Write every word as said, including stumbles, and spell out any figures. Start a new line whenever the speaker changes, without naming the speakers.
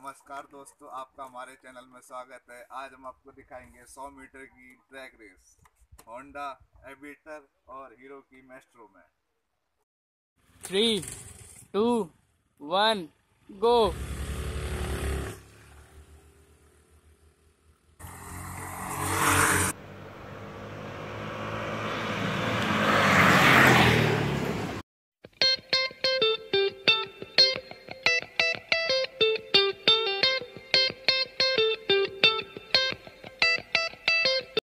नमस्कार दोस्तों, आपका हमारे चैनल में स्वागत है। आज हम आपको दिखाएंगे सौ मीटर की ट्रैक रेस होंडा एविटर और हीरो की मैस्ट्रो में।
थ्री टू वन गो।